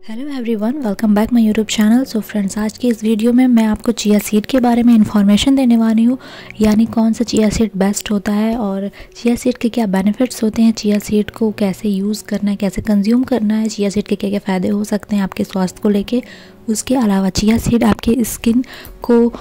Hello everyone, welcome back my YouTube channel. So friends, आज की इस वीडियो में मैं आपको चिया सीड के बारे में इन्फॉर्मेशन देने वाली हूँ, यानी कौन सा चिया सीड बेस्ट होता है और चिया सीड के क्या बेनिफिट्स होते हैं, चिया सीड को कैसे यूज़ करना है, कैसे कंज्यूम करना है, चिया सीड के क्या क्या फ़ायदे हो सकते हैं आपके स्वास्थ्य को लेके। उसके अलावा चिया सीड आपके स्किन को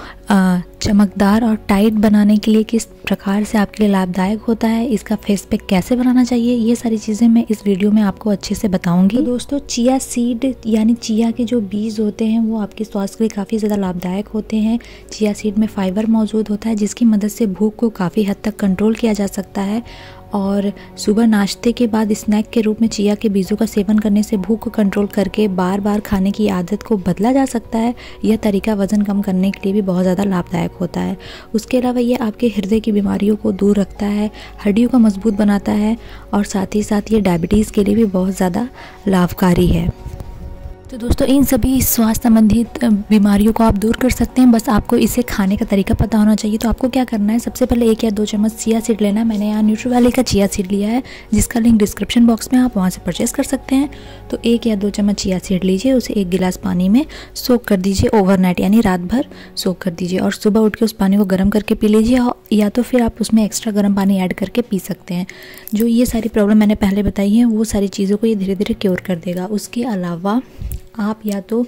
चमकदार और टाइट बनाने के लिए किस प्रकार से आपके लिए लाभदायक होता है, इसका फेस पैक कैसे बनाना चाहिए, ये सारी चीज़ें मैं इस वीडियो में आपको अच्छे से बताऊंगी। तो दोस्तों, चिया सीड यानी चिया के जो बीज होते हैं वो आपके स्वास्थ्य के लिए काफ़ी ज़्यादा लाभदायक होते हैं। चिया सीड में फाइबर मौजूद होता है जिसकी मदद से भूख को काफ़ी हद तक कंट्रोल किया जा सकता है और सुबह नाश्ते के बाद स्नैक के रूप में चिया के बीजों का सेवन करने से भूख को कंट्रोल करके बार बार खाने की आदत को बदला जा सकता है। यह तरीका वज़न कम करने के लिए भी बहुत ज़्यादा लाभदायक होता है। उसके अलावा ये आपके हृदय की बीमारियों को दूर रखता है, हड्डियों को मजबूत बनाता है और साथ ही साथ ये डायबिटीज़ के लिए भी बहुत ज़्यादा लाभकारी है। तो दोस्तों, इन सभी स्वास्थ्य संबंधित बीमारियों को आप दूर कर सकते हैं, बस आपको इसे खाने का तरीका पता होना चाहिए। तो आपको क्या करना है, सबसे पहले 1 या 2 चम्मच चिया सीड लेना है। मैंने यहाँ न्यूट्रीवैली का चिया सीड लिया है जिसका लिंक डिस्क्रिप्शन बॉक्स में, आप वहाँ से परचेस कर सकते हैं। तो 1 या 2 चम्मच चिया सीड लीजिए, उसे 1 गिलास पानी में सोक कर दीजिए ओवरनाइट, यानी रात भर सोक कर दीजिए और सुबह उठ के उस पानी को गर्म करके पी लीजिए, या तो फिर आप उसमें एक्स्ट्रा गर्म पानी ऐड करके पी सकते हैं। जो ये सारी प्रॉब्लम मैंने पहले बताई हैं वो सारी चीज़ों को ये धीरे धीरे क्योर कर देगा। उसके अलावा आप या तो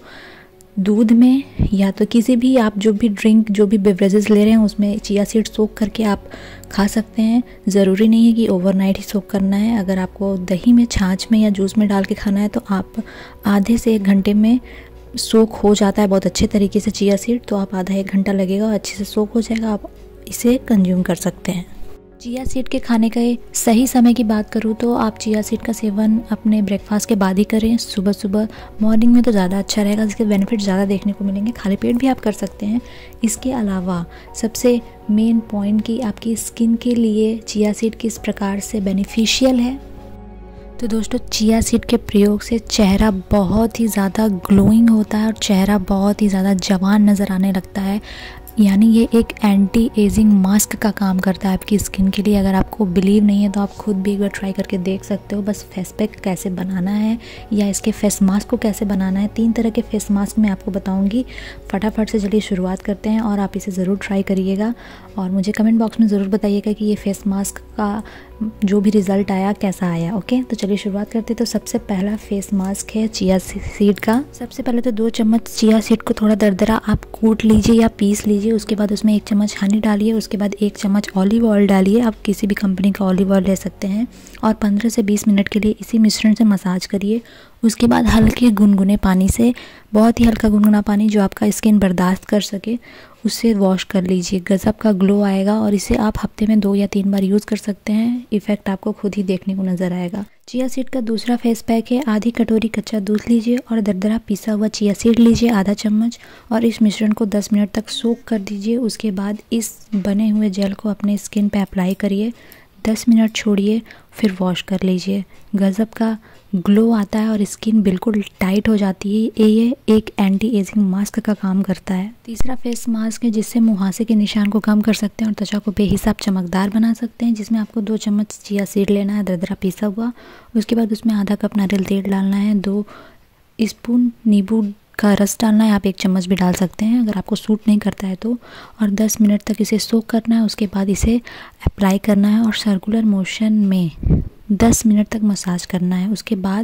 दूध में या तो किसी भी आप जो भी ड्रिंक, जो भी बेवरेजेस ले रहे हैं उसमें चिया सीड सोक करके आप खा सकते हैं। ज़रूरी नहीं है कि ओवरनाइट ही सोक करना है। अगर आपको दही में, छाछ में या जूस में डाल के खाना है तो आप आधे से 1 घंटे में सोक हो जाता है बहुत अच्छे तरीके से चिया सीड। तो आप आधा 1 घंटा लगेगा और अच्छे से सोक हो जाएगा, आप इसे कंज्यूम कर सकते हैं। चिया सीड के खाने का सही समय की बात करूँ तो आप चिया सीड का सेवन अपने ब्रेकफास्ट के बाद ही करें। सुबह सुबह मॉर्निंग में तो ज़्यादा अच्छा रहेगा, जिसके बेनिफिट ज़्यादा देखने को मिलेंगे। खाली पेट भी आप कर सकते हैं। इसके अलावा सबसे मेन पॉइंट कि आपकी स्किन के लिए चिया सीड किस प्रकार से बेनिफिशियल है। तो दोस्तों, चिया सीड के प्रयोग से चेहरा बहुत ही ज़्यादा ग्लोइंग होता है और चेहरा बहुत ही ज़्यादा जवान नज़र आने लगता है। यानी ये एक एंटी एजिंग मास्क का काम करता है आपकी स्किन के लिए। अगर आपको बिलीव नहीं है तो आप खुद भी एक बार ट्राई करके देख सकते हो। बस फेस पैक कैसे बनाना है या इसके फेस मास्क को कैसे बनाना है, 3 तरह के फेस मास्क मैं आपको बताऊंगी। फटाफट से चलिए शुरुआत करते हैं और आप इसे ज़रूर ट्राई करिएगा और मुझे कमेंट बॉक्स में ज़रूर बताइएगा कि ये फेस मास्क का जो भी रिज़ल्ट आया कैसा आया। ओके, तो चलिए शुरुआत करते हैं। तो सबसे पहला फेस मास्क है चिया सीड का। सबसे पहले तो 2 चम्मच चिया सीड को थोड़ा दरदरा आप कूट लीजिए या पीस लीजिए। उसके बाद उसमें 1 चम्मच हनी डालिए। उसके बाद 1 चम्मच ऑलिव ऑयल डालिए। आप किसी भी कंपनी का ऑलिव ऑयल ले सकते हैं और 15 से 20 मिनट के लिए इसी मिश्रण से मसाज करिए। उसके बाद हल्के गुनगुने पानी से, बहुत ही हल्का गुनगुना पानी जो आपका स्किन बर्दाश्त कर सके, उससे वॉश कर लीजिए। गजब का ग्लो आएगा और इसे आप हफ्ते में 2 या 3 बार यूज़ कर सकते हैं। इफ़ेक्ट आपको खुद ही देखने को नज़र आएगा। चिया सीड का दूसरा फेस पैक है। आधी कटोरी कच्चा दूध लीजिए और दरदरा पिसा हुआ चिया सीड लीजिए आधा चम्मच और इस मिश्रण को 10 मिनट तक सोक कर दीजिए। उसके बाद इस बने हुए जेल को अपने स्किन पे अप्लाई करिए, 10 मिनट छोड़िए, फिर वॉश कर लीजिए। गजब का ग्लो आता है और स्किन बिल्कुल टाइट हो जाती है। ये एक एंटी एजिंग मास्क का काम करता है। तीसरा फेस मास्क है जिससे मुहासे के निशान को कम कर सकते हैं और त्वचा को बेहिसाब चमकदार बना सकते हैं, जिसमें आपको 2 चम्मच चिया सीड लेना है दरदरा पिसा हुआ। उसके बाद उसमें आधा कप नारियल तेल डालना है, 2 स्पून नींबू का रस डालना है। आप 1 चम्मच भी डाल सकते हैं अगर आपको सूट नहीं करता है तो, और 10 मिनट तक इसे सोक करना है। उसके बाद इसे अप्लाई करना है और सर्कुलर मोशन में 10 मिनट तक मसाज करना है। उसके बाद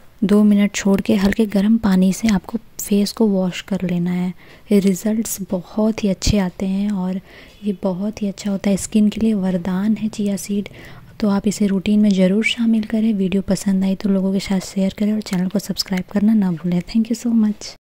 2 मिनट छोड़ के हल्के गर्म पानी से आपको फेस को वॉश कर लेना है। रिज़ल्ट्स बहुत ही अच्छे आते हैं और ये बहुत ही अच्छा होता है स्किन के लिए, वरदान है चिया सीड। तो आप इसे रूटीन में ज़रूर शामिल करें। वीडियो पसंद आई तो लोगों के साथ शेयर करें और चैनल को सब्सक्राइब करना ना भूलें। Thank you so much.